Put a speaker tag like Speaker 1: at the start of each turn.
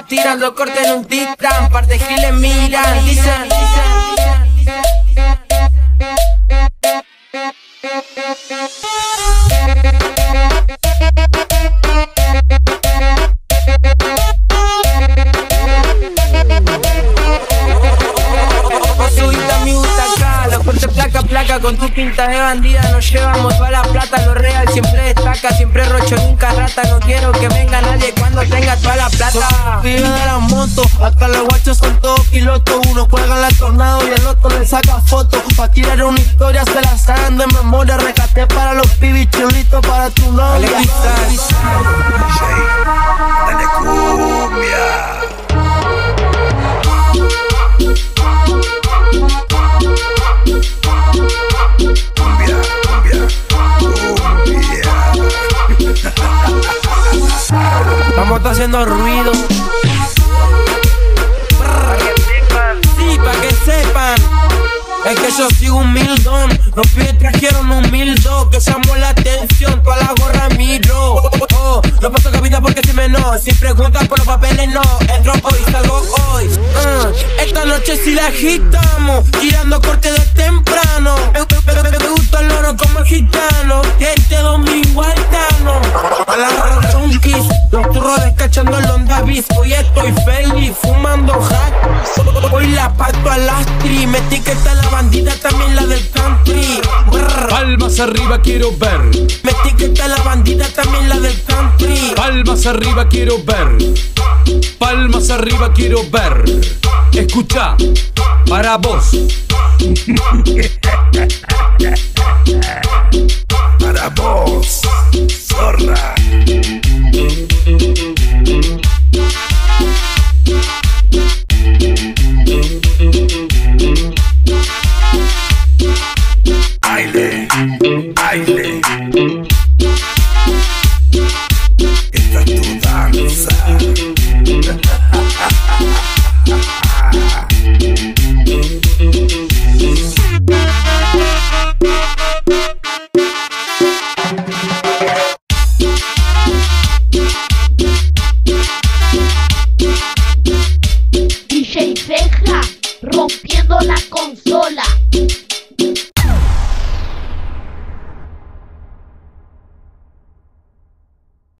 Speaker 1: tirando corte en un titán. Par de giles miran, dicen. Placa con tu pinta de bandida, nos llevamos toda la plata, lo real siempre destaca, siempre rocho, nunca rata, no quiero que venga nadie cuando tenga toda la plata.
Speaker 2: Vive de la moto, acá los guachos son todos pilotos, uno juega en la Tornado y el otro le saca fotos, pa' tirar una historia se la saben de memoria, rescaté para los pibis chulitos para tu novia.
Speaker 3: Dale cumbia.
Speaker 1: Estamos haciendo ruido. Sí, pa' que sepan. Es que yo sigo humildón. Los pibes trajeron un 1002 que llamó la atención. Toda la gorra miro. No paso cabida porque si me no. Si preguntas por los papeles no. Entro hoy, salgo hoy. Esta noche si la agitamos, tirando corte de temprano. Me gusta el oro como el gitano. Este domingo altano. A la junkies, los turros descachando el Honda Bis. Hoy estoy feliz, fumando hack. Hoy la parto a lastri. Me etiqueta la bandida, también la del country.
Speaker 4: Palmas arriba quiero ver.
Speaker 1: Me etiqueta la bandida, también la del country.
Speaker 4: Palmas arriba quiero ver. Palmas arriba quiero ver. Escucha, para vos.
Speaker 3: Para vos.